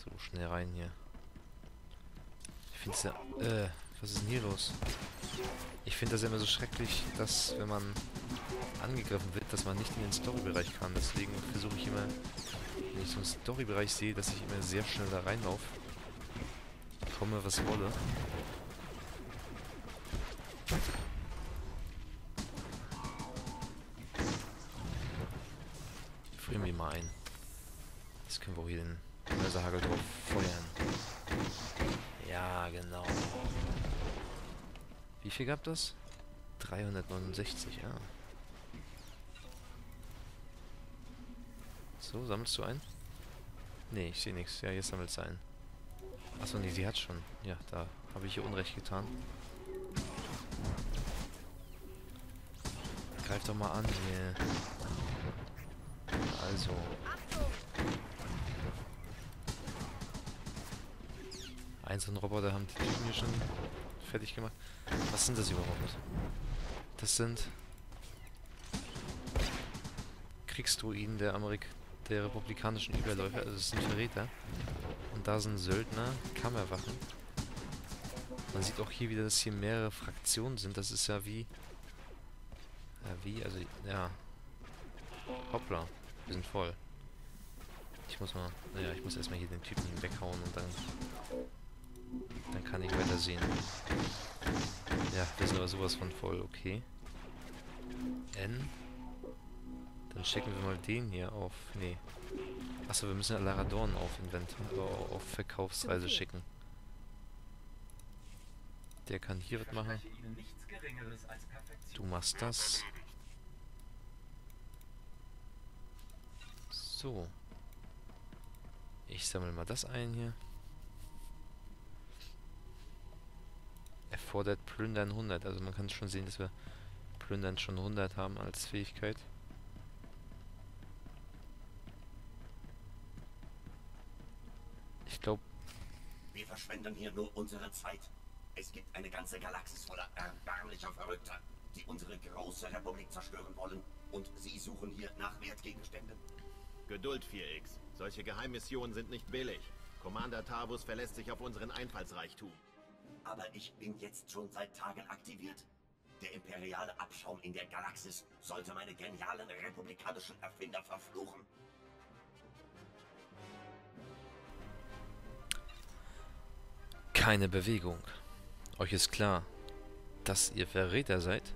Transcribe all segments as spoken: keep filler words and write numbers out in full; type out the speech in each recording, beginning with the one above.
So, schnell rein hier. Ich finde es ja... Äh, was ist denn hier los? Ich finde das ja immer so schrecklich, dass, wenn man angegriffen wird, dass man nicht in den Storybereich kann. Deswegen versuche ich immer, wenn ich so einen Storybereich sehe, dass ich immer sehr schnell da reinlaufe. Komme, was wolle. Frieren wir mal ein. Jetzt können wir auch hier den Mörserhagel drauf feuern. Ja, genau. Wie viel gab das? dreihundertneunundsechzig, ja. So, sammelst du ein? Nee, ich sehe nichts. Ja, jetzt sammelt es ein. Achso, nee, sie hat schon. Ja, da habe ich ihr Unrecht getan. Greif doch mal an hier. Also. Einzelne Roboter haben die Typen hier schon fertig gemacht. Was sind das überhaupt? Das sind Kriegsdruiden der Amerik der republikanischen Überläufer, also es sind Verräter. Und da sind Söldner, Kammerwachen. Man sieht auch hier wieder, dass hier mehrere Fraktionen sind. Das ist ja wie... Ja, wie? Also, ja. Hoppla. Wir sind voll. Ich muss mal... Naja, ich muss erstmal hier den Typen weghauen und dann... Dann kann ich weiter sehen. Ja, wir sind aber sowas von voll. Okay. N. Dann schicken wir mal den hier auf... Nee. Achso, wir müssen ja Laradorn auf Inventar... auf Verkaufsreise schicken. Der kann hier was machen. Du machst das. So. Ich sammle mal das ein hier. Erfordert Plündern hundert. Also man kann schon sehen, dass wir Plündern schon hundert haben als Fähigkeit. Ich glaube... Wir verschwenden hier nur unsere Zeit. Es gibt eine ganze Galaxis voller erbärmlicher Verrückter, die unsere große Republik zerstören wollen. Und sie suchen hier nach Wertgegenständen. Geduld, vier X. Solche Geheimmissionen sind nicht billig. Commander Tavus verlässt sich auf unseren Einfallsreichtum. Aber ich bin jetzt schon seit Tagen aktiviert. Der imperiale Abschaum in der Galaxis sollte meine genialen republikanischen Erfinder verfluchen. Keine Bewegung. Euch ist klar, dass ihr Verräter seid?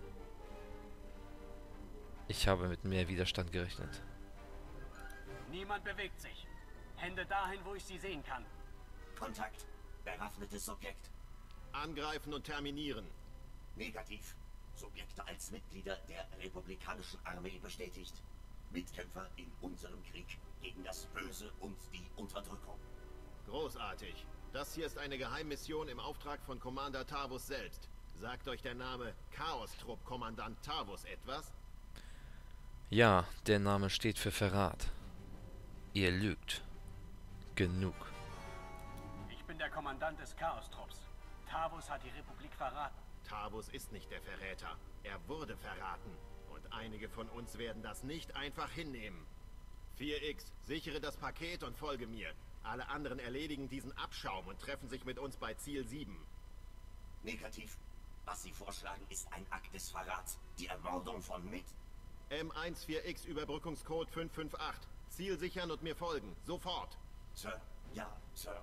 Ich habe mit mehr Widerstand gerechnet. Niemand bewegt sich. Hände dahin, wo ich sie sehen kann. Kontakt. Bewaffnetes Subjekt. Angreifen und terminieren. Negativ. Subjekte als Mitglieder der republikanischen Armee bestätigt. Mitkämpfer in unserem Krieg gegen das Böse und die Unterdrückung. Großartig. Das hier ist eine Geheimmission im Auftrag von Commander Tavus selbst. Sagt euch der Name Chaos-Trupp-Kommandant Tavus etwas? Ja, der Name steht für Verrat. Ihr lügt. Genug. Ich bin der Kommandant des Chaos-Trupps. Tavus hat die Republik verraten. Tavus ist nicht der Verräter. Er wurde verraten. Und einige von uns werden das nicht einfach hinnehmen. vier X, sichere das Paket und folge mir. Alle anderen erledigen diesen Abschaum und treffen sich mit uns bei Ziel sieben. Negativ. Was Sie vorschlagen, ist ein Akt des Verrats. Die Ermordung von Mit. M eins vier X Überbrückungscode fünf fünf acht. Ziel sichern und mir folgen. Sofort. Sir. Ja, Sir.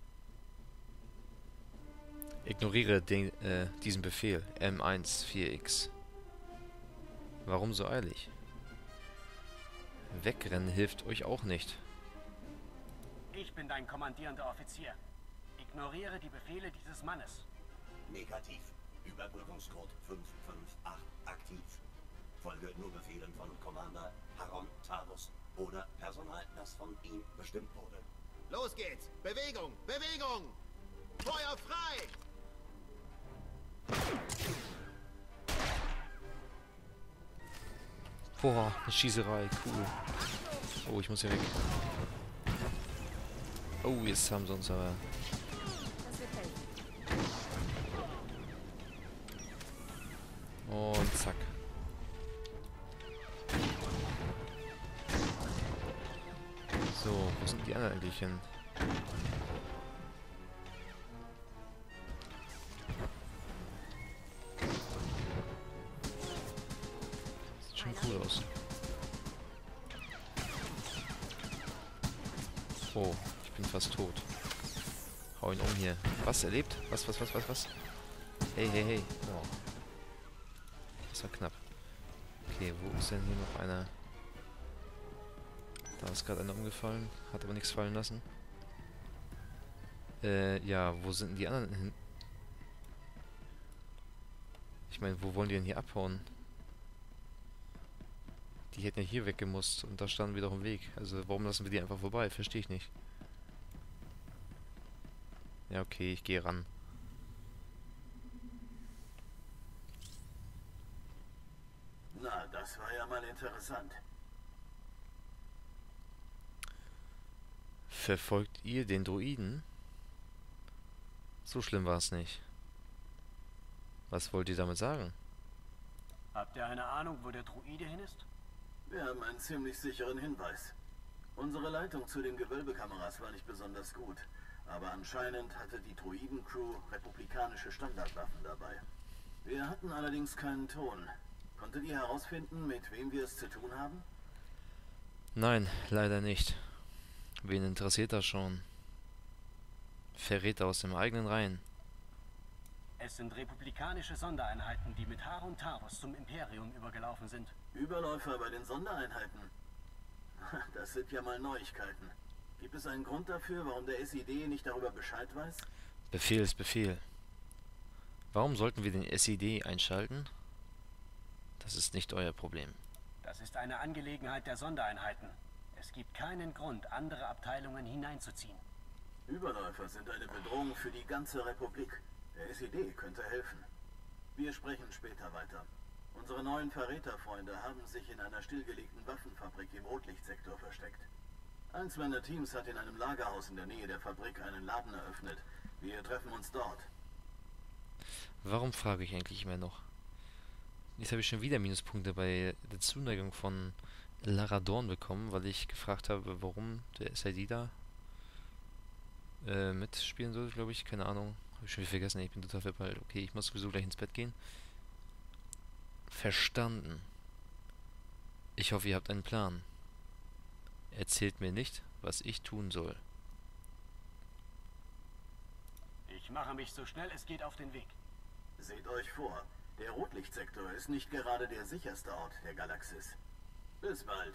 Ignoriere den, äh, diesen Befehl. M eins vier X. Warum so eilig? Wegrennen hilft euch auch nicht. Ich bin dein kommandierender Offizier. Ignoriere die Befehle dieses Mannes. Negativ. Überbrückungscode fünf fünf acht aktiv. Folge nur Befehlen von Commander Haron Tavus oder Personal, das von ihm bestimmt wurde. Los geht's! Bewegung! Bewegung! Feuer frei! Boah, eine Schießerei, cool. Oh, ich muss hier weg. Oh, jetzt haben sie uns aber... Und zack. So, wo sind die anderen eigentlich hin? Sieht schon cool aus. Oh, ich bin fast tot. Hau ihn um hier. Was, erlebt? Was, was, was, was, was? Hey, hey, hey. Oh. Das war knapp. Okay, wo ist denn hier noch einer? Da ist gerade einer umgefallen. Hat aber nichts fallen lassen. Äh, ja, wo sind denn die anderen hin? Ich meine, wo wollen die denn hier abhauen? Die hätten ja hier weggemusst und da standen wir doch im Weg. Also warum lassen wir die einfach vorbei? Verstehe ich nicht. Ja, okay, ich gehe ran. Na, das war ja mal interessant. Verfolgt ihr den Druiden? So schlimm war es nicht. Was wollt ihr damit sagen? Habt ihr eine Ahnung, wo der Druide hin ist? Wir haben einen ziemlich sicheren Hinweis. Unsere Leitung zu den Gewölbekameras war nicht besonders gut, aber anscheinend hatte die Druiden-Crew republikanische Standardwaffen dabei. Wir hatten allerdings keinen Ton. Konntet ihr herausfinden, mit wem wir es zu tun haben? Nein, leider nicht. Wen interessiert das schon? Verräter aus dem eigenen Reihen. Es sind republikanische Sondereinheiten, die mit Harun Tavus zum Imperium übergelaufen sind. Überläufer bei den Sondereinheiten? Das sind ja mal Neuigkeiten. Gibt es einen Grund dafür, warum der S I D nicht darüber Bescheid weiß? Befehl ist Befehl. Warum sollten wir den S I D einschalten? Das ist nicht euer Problem. Das ist eine Angelegenheit der Sondereinheiten. Es gibt keinen Grund, andere Abteilungen hineinzuziehen. Überläufer sind eine Bedrohung für die ganze Republik. Der S I D könnte helfen. Wir sprechen später weiter. Unsere neuen Verräterfreunde haben sich in einer stillgelegten Waffenfabrik im Rotlichtsektor versteckt. Eins meiner Teams hat in einem Lagerhaus in der Nähe der Fabrik einen Laden eröffnet. Wir treffen uns dort. Warum frage ich eigentlich immer noch? Jetzt habe ich schon wieder Minuspunkte bei der Zuneigung von Lara Dorn bekommen, weil ich gefragt habe, warum der S I D da äh, mitspielen soll, glaube ich. Keine Ahnung. Habe ich schon wieder vergessen. Ich bin total verpeilt. Okay, ich muss sowieso gleich ins Bett gehen. Verstanden. Ich hoffe, ihr habt einen Plan. Erzählt mir nicht, was ich tun soll. Ich mache mich so schnell es geht auf den Weg. Seht euch vor, der Rotlichtsektor ist nicht gerade der sicherste Ort der Galaxis. Bis bald.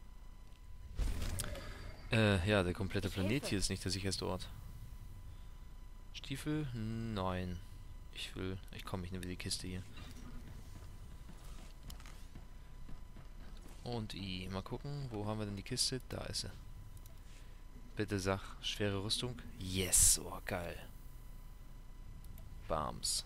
Äh, ja, der komplette Planet hier ist nicht der sicherste Ort. Stiefel? Nein. Ich will... Ich komme, ich nehme die Kiste hier. Und I. Mal gucken, wo haben wir denn die Kiste? Da ist sie. Bitte sag, schwere Rüstung. Yes, oh geil. Bams.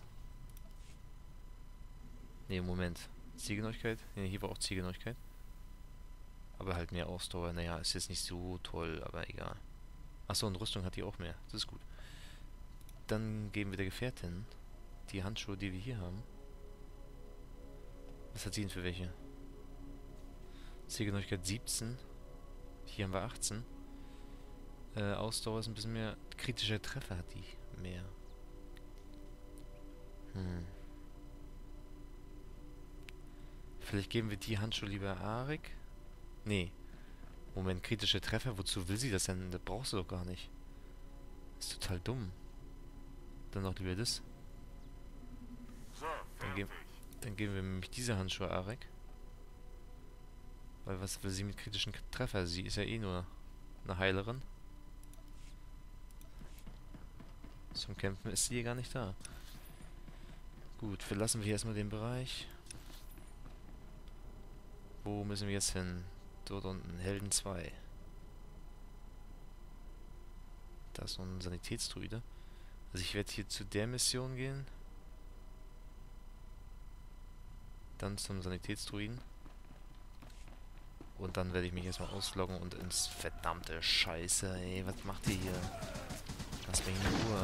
Ne, Moment. Ziegeneuigkeit? Ne, hier war auch Ziegeneuigkeit. Aber halt mehr Ausdauer. Naja, ist jetzt nicht so toll, aber egal. Achso, und Rüstung hat die auch mehr. Das ist gut. Dann geben wir der Gefährtin die Handschuhe, die wir hier haben. Was hat sie denn für welche? Ziegeneuigkeit siebzehn. Hier haben wir achtzehn. Äh, Ausdauer ist ein bisschen mehr. Kritischer Treffer hat die mehr. Hm. Vielleicht geben wir die Handschuhe lieber Arik. Nee. Moment, kritische Treffer. Wozu will sie das denn? Das brauchst du doch gar nicht. Ist total dumm. Dann noch lieber das. Dann, ge dann geben wir nämlich diese Handschuhe Arik. Weil was will sie mit kritischen Treffer? Sie ist ja eh nur eine Heilerin. Zum Kämpfen ist sie hier gar nicht da. Gut, verlassen wir hier erstmal den Bereich. Wo müssen wir jetzt hin? Dort unten, Helden zwei. Da ist noch ein Sanitätsdruide. Also ich werde hier zu der Mission gehen. Dann zum Sanitätsdruiden. Und dann werde ich mich erstmal ausloggen und ins verdammte Scheiße, ey. Was macht ihr hier? Lasst mich in Ruhe.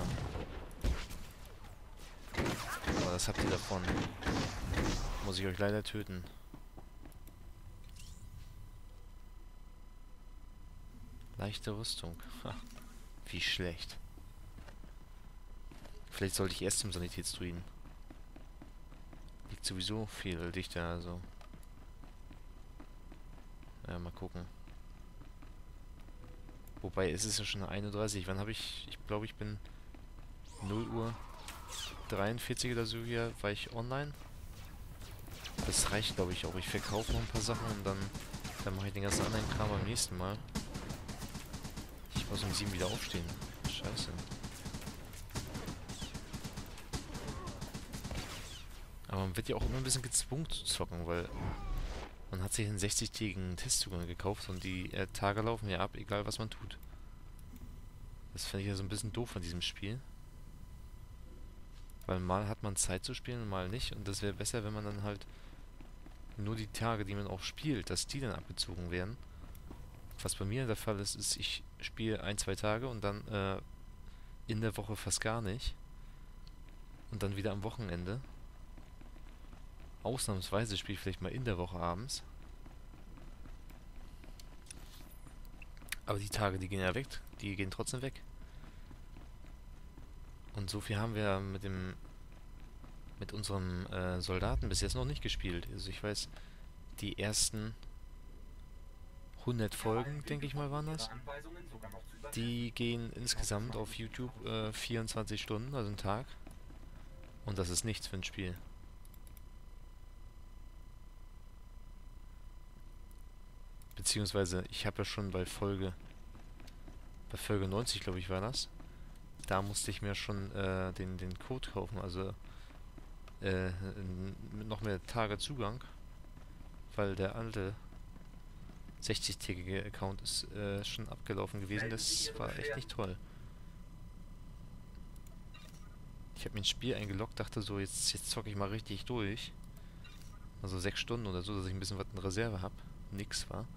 Aber das habt ihr davon. Muss ich euch leider töten. Leichte Rüstung. Ha. Wie schlecht. Vielleicht sollte ich erst zum Sanitätsdruiden. Liegt sowieso viel dichter, also. Ja, mal gucken. Wobei, es ist ja schon eine Uhr dreißig. Wann habe ich... Ich glaube, ich bin null Uhr dreiundvierzig oder so hier, war ich online. Das reicht, glaube ich, auch. Ich verkaufe noch ein paar Sachen und dann, dann mache ich den ganzen anderen Kram beim nächsten Mal. Ich muss um sieben wieder aufstehen. Scheiße. Aber man wird ja auch immer ein bisschen gezwungen zu zocken, weil man hat sich einen sechzig-tägigen Testzugang gekauft und die äh, Tage laufen ja ab, egal was man tut. Das finde ich ja so ein bisschen doof an diesem Spiel. Weil mal hat man Zeit zu spielen und mal nicht. Und das wäre besser, wenn man dann halt nur die Tage, die man auch spielt, dass die dann abgezogen werden. Was bei mir der Fall ist, ist, ich spiele ein, zwei Tage und dann äh, in der Woche fast gar nicht. Und dann wieder am Wochenende. Ausnahmsweise spiele ich vielleicht mal in der Woche abends. Aber die Tage, die gehen ja weg. Die gehen trotzdem weg. Und so viel haben wir mit dem mit unserem äh, Soldaten bis jetzt noch nicht gespielt. Also ich weiß, die ersten hundert Folgen, denke ich mal, waren das. Die gehen insgesamt auf YouTube äh, vierundzwanzig Stunden, also einen Tag. Und das ist nichts für ein Spiel. Beziehungsweise, ich habe ja schon bei Folge bei Folge neunzig, glaube ich, war das. Da musste ich mir schon äh, den, den Code kaufen, also äh, mit noch mehr Tage Zugang, weil der alte sechzig-tägige Account ist äh, schon abgelaufen gewesen. Das war echt nicht toll. Ich habe mir ins Spiel eingeloggt, dachte so, jetzt, jetzt zocke ich mal richtig durch. Also sechs Stunden oder so, dass ich ein bisschen was in Reserve habe. Nix war.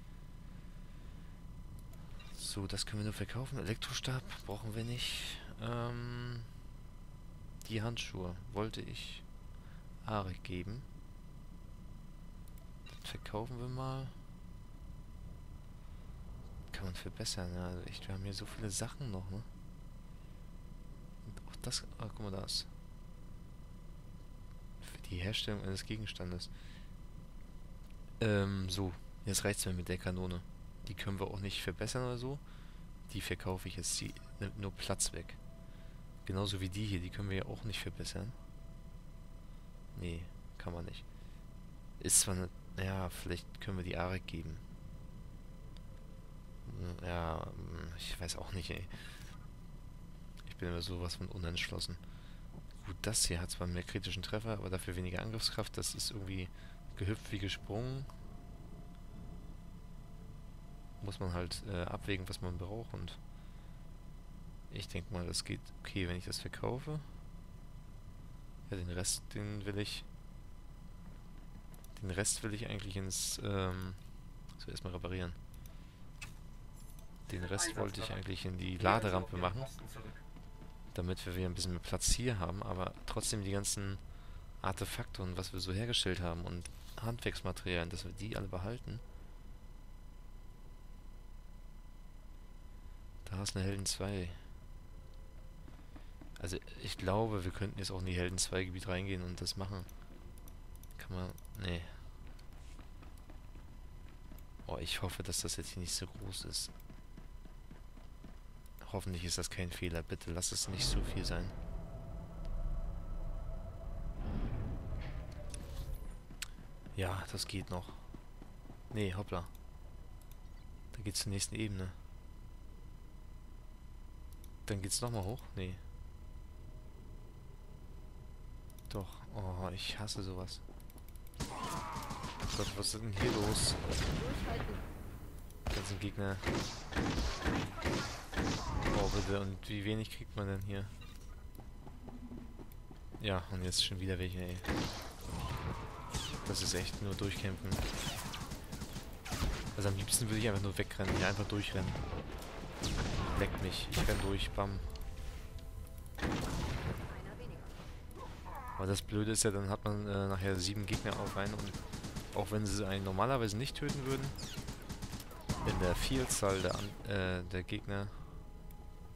So, das können wir nur verkaufen. Elektrostab brauchen wir nicht. Ähm, die Handschuhe wollte ich Arik geben. Das verkaufen wir mal. Kann man verbessern, ja. Also echt, wir haben hier so viele Sachen noch, ne? Und auch das, ah, guck mal, da ist. Für die Herstellung eines Gegenstandes. Ähm, so. Jetzt reicht's mir mit der Kanone. Die können wir auch nicht verbessern oder so. Die verkaufe ich jetzt. Die nimmt nur Platz weg. Genauso wie die hier. Die können wir ja auch nicht verbessern. Nee, kann man nicht. Ist zwar eine... Ja, vielleicht können wir die Arik geben. Ja, ich weiß auch nicht, ey. Ich bin immer sowas von unentschlossen. Gut, das hier hat zwar mehr kritischen Treffer, aber dafür weniger Angriffskraft. Das ist irgendwie gehüpft wie gesprungen. Muss man halt äh, abwägen, was man braucht, und ich denke mal, das geht okay, wenn ich das verkaufe. Ja, den Rest, den will ich den Rest will ich eigentlich ins ähm, so erstmal reparieren. Den Rest wollte ich eigentlich in die Laderampe machen, damit wir wieder ein bisschen mehr Platz hier haben, aber trotzdem die ganzen Artefakte und was wir so hergestellt haben und Handwerksmaterialien, dass wir die alle behalten. Da ist eine Helden zwei. Also ich glaube, wir könnten jetzt auch in die Helden zwei Gebiet reingehen und das machen. Kann man... Nee. Oh, ich hoffe, dass das jetzt hier nicht so groß ist. Hoffentlich ist das kein Fehler. Bitte lass es nicht so viel sein. Ja, das geht noch. Nee, hoppla. Da geht's zur nächsten Ebene. Dann geht's nochmal hoch? Nee. Doch. Oh, ich hasse sowas. Oh Gott, was ist denn hier los? Ganzen Gegner. Oh, bitte. Und wie wenig kriegt man denn hier? Ja, und jetzt schon wieder welche, ey. Das ist echt nur durchkämpfen. Also am liebsten würde ich einfach nur wegrennen. Hier einfach durchrennen. Leckt mich. Ich renn durch. Bam. Aber das Blöde ist ja, dann hat man äh, nachher sieben Gegner auf einen, und auch wenn sie einen normalerweise nicht töten würden, in der Vielzahl der, An äh, der Gegner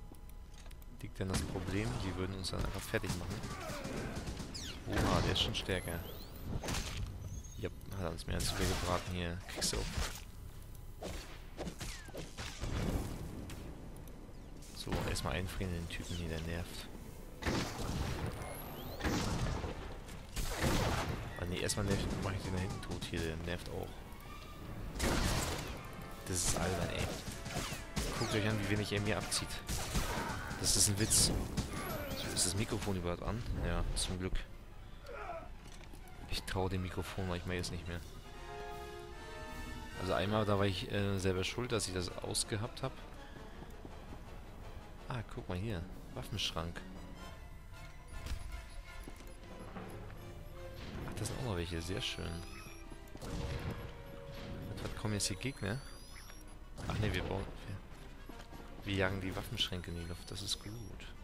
liegt dann das Problem, die würden uns dann einfach fertig machen. Oha, der ist schon stärker. Ja, hat er uns mehr als viel gebraten hier. Kriegst du auch. So, erstmal einfrieren den Typen hier, der nervt. Ah ne, erstmal mache ich den da hinten tot hier, der nervt auch. Das ist albern, ey. Guckt euch an, wie wenig er mir abzieht. Das ist ein Witz. So, ist das Mikrofon überhaupt an? Ja, zum Glück. Ich traue dem Mikrofon manchmal jetzt nicht mehr. Also einmal, da war ich äh, selber schuld, dass ich das ausgehabt habe. Ah, guck mal hier. Waffenschrank. Ach, das sind auch noch welche. Sehr schön. Was kommen jetzt hier Gegner? Ach ne, wir bauen... Wir, wir jagen die Waffenschränke in die Luft. Das ist gut.